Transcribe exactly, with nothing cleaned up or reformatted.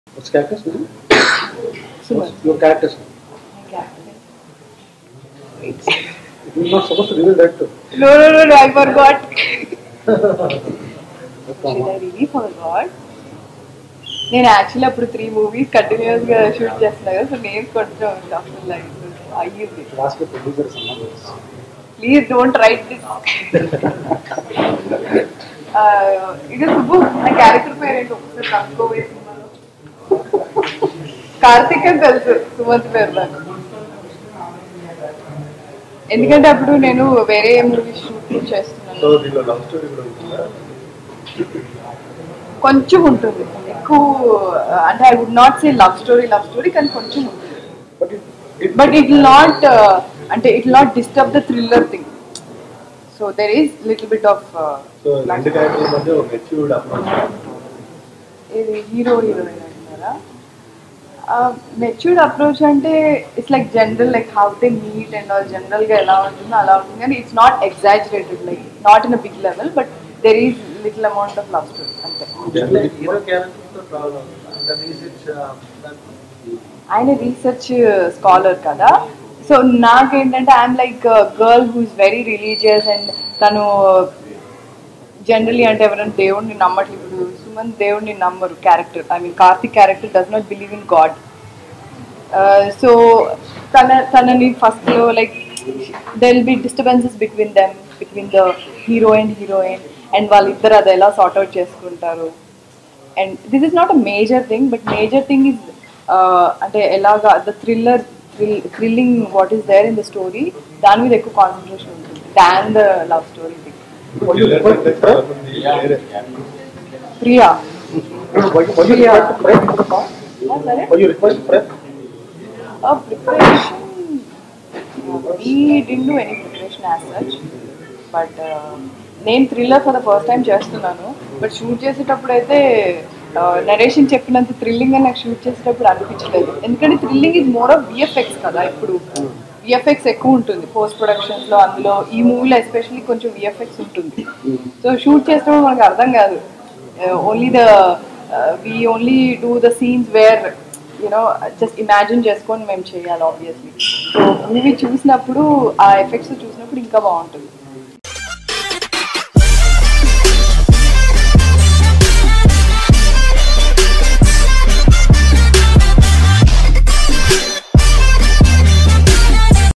What's character's name? Sumanth. Your character's name? My character. Wait. You're not supposed to reveal that too. No, no, no, no, I forgot. Should I really forgot? నేను actually అప్పుడు three movies continuous గా shoot చేస్తున్నా కదా, so names కొంచెం అయ్యింది. Please don't write this. ఇది సుబ్బు, నా character పేరు ఏంటి ఒకసారి కనుక్కోవే సినిమాలో. కార్తిక్ అని తెలుసు, సుమంత్ పేరు నాకు. ఎందుకంటే అప్పుడు నేను వేరే మూవీ షూట్ చేస్తున్నాను. కొంచెం ఉంటుంది, ఎక్కువ అంటే I would not say love story love story కానీ కొంచెం ఉంటుంది. బట్ ఇట్ విల్ నాట్ అంటే it will not disturb the thriller thing. So there is little bit of ఇది హీరో హీరోయిన్ అంటున్నారా? మెచ్యూర్డ్ అప్రోచ్ అంటే it's like general, like how they meet and all general గా ఎలా ఉంటుందో అలా ఉంటుంది, కానీ it's not exaggerated, like not in a big level, but there is little amount of love story ante. Hero character to travel and research ayana research scholar kada, so నాకు ఏంటంటే I'm like girl who is very religious and తను generally అంటే ఎవరైనా దేవుడిని నమ్మట్లేదు. ఇప్పుడు సుమంత్ దేవుడిని నమ్మరు character, I mean Karthik character does not believe in God. So తన తనని ఫస్ట్లో like there will be disturbances between them, between the hero and heroine, and వాళ్ళిద్దరు అది ఎలా సార్ట్ అవుట్ చేసుకుంటారు. And this is not a major thing, but major thing is అంటే ఎలాగా the thriller thrilling what is there in the story, దాని మీద ఎక్కువ concentration ఉంటుంది than the love story thing. Priya preparation we didn't do any preparation as such, but నేను thriller for the first time చేస్తున్నాను. But shoot చేసేటప్పుడు అయితే narration చెప్పినంత thrilling అని నాకు షూట్ చేసేటప్పుడు అనిపించలేదు, ఎందుకంటే thrilling is more of VFX కదా. ఇప్పుడు విఎఫ్ఎక్స్ ఎక్కువ ఉంటుంది పోస్ట్ ప్రొడక్షన్స్లో, అందులో ఈ మూవీలో ఎస్పెషల్లీ కొంచెం విఎఫ్ఎక్స్ ఉంటుంది. సో షూట్ చేసేటప్పుడు మనకు అర్థం కాదు, only the we only do the scenes where you know just imagine చేసుకొని మేము చేయాలి ఆబ్వియస్లీ. సో మూవీ చూసినప్పుడు ఆ ఎఫెక్ట్స్ చూసినప్పుడు ఇంకా బాగుంటుంది.